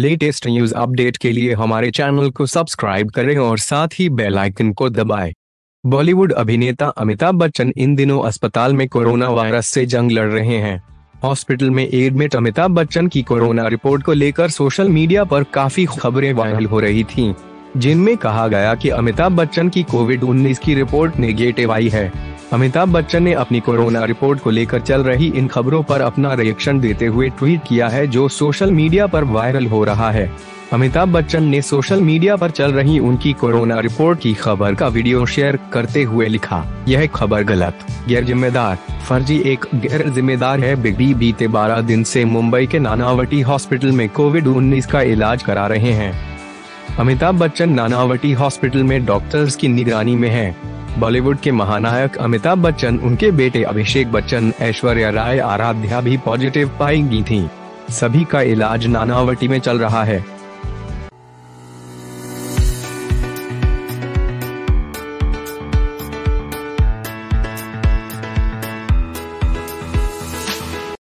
Latest news update के लिए हमारे चैनल को सब्सक्राइब करें और साथ ही बेल आइकन को दबाएं। बॉलीवुड अभिनेता अमिताभ बच्चन इन दिनों अस्पताल में कोरोना वायरस से जंग लड़ रहे हैं। हॉस्पिटल में एडमिट अमिताभ बच्चन की कोरोना रिपोर्ट को लेकर सोशल मीडिया पर काफी खबरें वायरल हो रही थीं, जिनमें कहा गया कि अमिताभ बच्चन की कोविड-19 की रिपोर्ट नेगेटिव आई है। अमिताभ बच्चन ने अपनी कोरोना रिपोर्ट को लेकर चल रही इन खबरों पर अपना रिएक्शन देते हुए ट्वीट किया है, जो सोशल मीडिया पर वायरल हो रहा है। अमिताभ बच्चन ने सोशल मीडिया पर चल रही उनकी कोरोना रिपोर्ट की खबर का वीडियो शेयर करते हुए लिखा, यह खबर गलत, गैर जिम्मेदार, फर्जी एक गैर जिम्मेदार है। बिग बी बीते 12 दिन से मुंबई के नानावटी हॉस्पिटल में कोविड-19 का इलाज करा रहे हैं। अमिताभ बच्चन नानावटी हॉस्पिटल में डॉक्टर्स की निगरानी में हैं। बॉलीवुड के महानायक अमिताभ बच्चन, उनके बेटे अभिषेक बच्चन, ऐश्वर्या राय, आराध्या भी पॉजिटिव पाई गई थीं। सभी का इलाज नानावटी में चल रहा है।